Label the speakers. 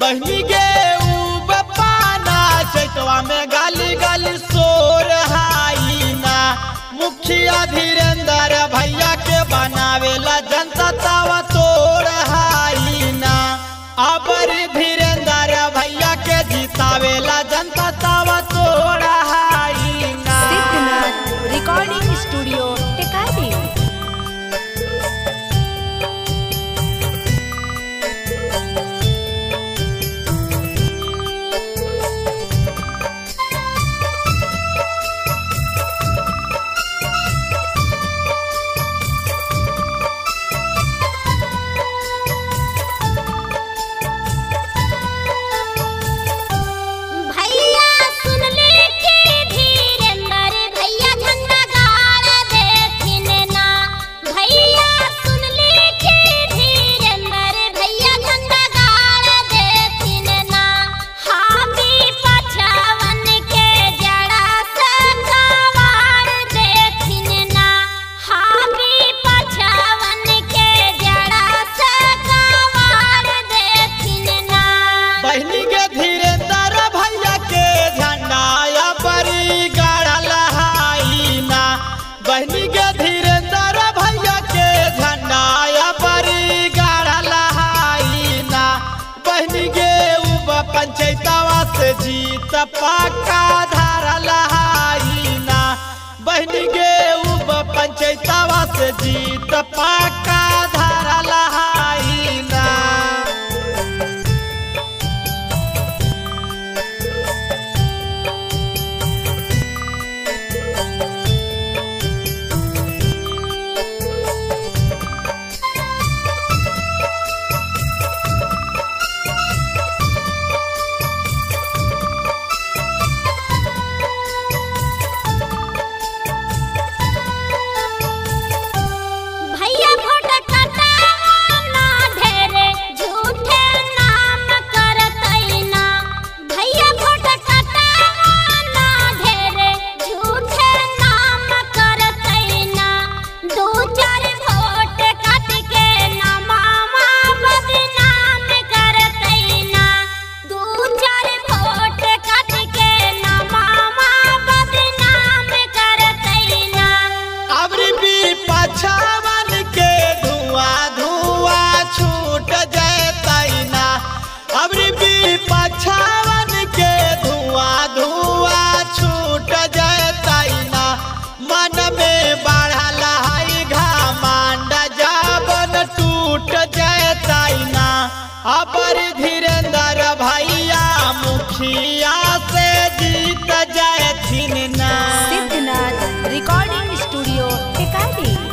Speaker 1: बहनी के पाना चैतवा में गाली गाली सोर हाई ना। मुखिया धीरेन्द्र भैया के बनावेला जनता तावा तोड़ हाई ना। अबर धीरेन्द्र भैया के जितावेला जनता तावा तोड़ हाई ना।
Speaker 2: Siddhnath recording studio Tekari.
Speaker 1: बहनी के धीरेन्द्र भैया के झंडा या बड़ी गाड़ा लहाई ना। बहनी के पंचायतवा से जीत पक्का धारा लहाई ना। बहनी के पंचायतवा से जीत पक्का धारा लहाई ना। पछावन के धुआं धुआं छूट जैतई ना। मन में बढ़ल है घमंड जबन टूट जैतई ना। अबर धीरेन्द्र भैया मुखिया से जीत जैथिन ना।
Speaker 2: Siddhnath recording studio Tekari.